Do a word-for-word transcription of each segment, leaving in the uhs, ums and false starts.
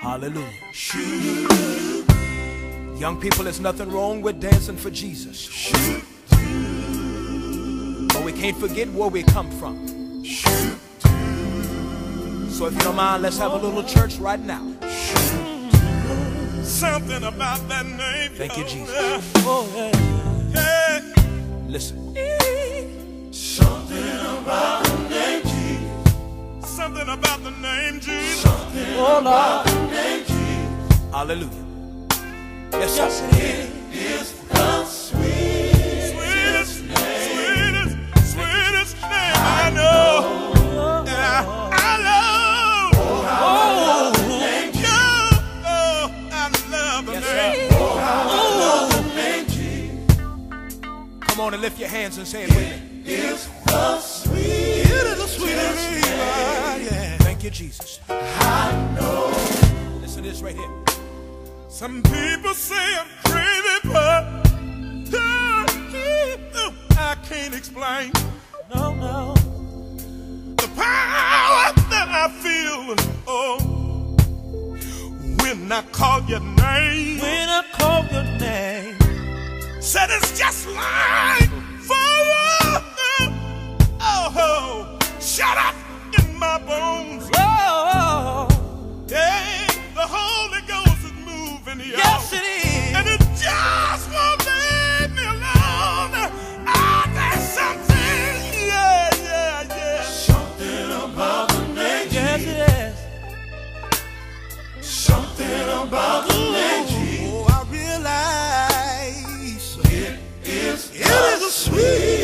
Hallelujah. Young people, there's nothing wrong with dancing for Jesus. But we can't forget where we come from. So if you don't mind, let's have a little church right now. Something about that name. Thank you, Jesus. Oh, yeah. Yeah. Listen. Something about the name Jesus. Something about the name Jesus. Something oh, about the name Jesus. Hallelujah. Yes, sir. Yes, it is the sweetest, sweetest name. Sweetest, sweetest name I know. Yeah, I love. Oh, I love the name Jesus. Oh, I love the yes, name. Sir. Oh, I love the name Jesus. Come on and lift your hands and say it with me. It is the sweetest, it is the sweetest name. Yeah. Thank you, Jesus. I know. Listen to this right here. Some people say I'm crazy, but I can't explain. No, no. The power that I feel, oh, when I call your name. When I call your name. Said it's just like fire. Oh, oh, shut up in my bones. Oh, yeah, the Holy Ghost is moving here. Yes, it is. And it just won't leave me alone. Ah, there's something, yeah, yeah, yeah. Something about the name. Yes, it is. Something about the name. Oh, I realize it is, it is a sweet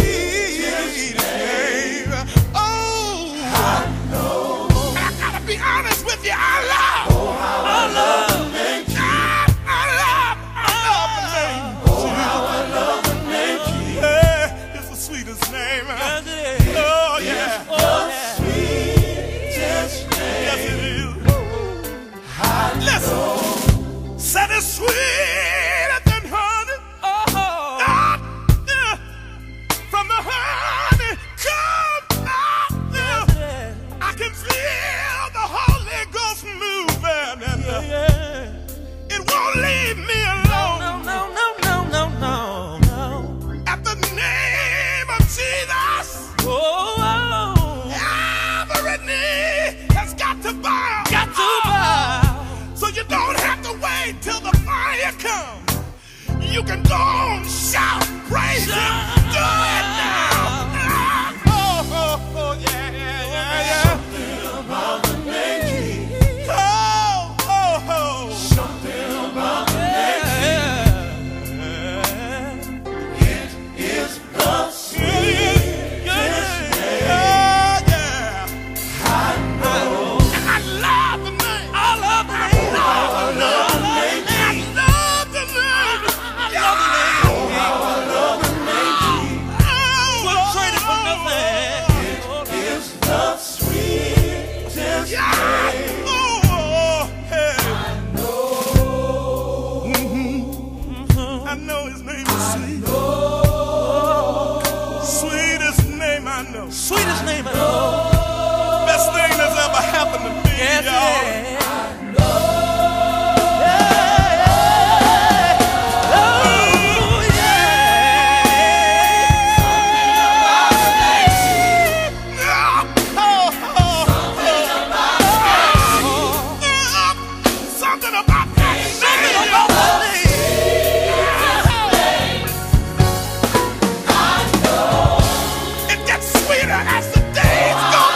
name. Oh, I know. And I gotta be honest with you, I love. Oh, I love the name. I love, I love the name. Oh, how I love the name. Yeah, it's the sweetest name. Yes, it is. Oh, yeah. Oh, yeah. Sweetest name. Yes, it is. I listen. Said it's sweeter than honey. Oh, ah, yeah. From the honey come out. Yeah. I can feel the Holy Ghost moving, and uh, it won't leave me alone. No, no, no, no, no, no, no. At the name of Jesus, oh, every knee has got to bow. Got to bow. So you don't have to wait till the fire comes. You can go on, shout, praise Him, do it now. Ah, oh, oh, oh, yeah, yeah, yeah, yeah. Something about the name. Oh, oh, oh. Something about the name. It is the sweetest name. Oh, yeah. I know. And I love the name. I love the name. I love the name. I love the name. I love the name. Oh, how I love the name. Oh, we'll trade it for nothing. It is the sweetest name. Oh, hey. I know. Mm-hmm. I know His name is sweet. Sweetest name I know. Sweetest name I know. Best thing that's ever happened to me, yes, y'all. As the days go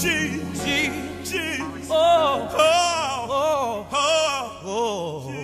Jesus, Jesus. Jesus. Oh, Oh, oh, oh, oh.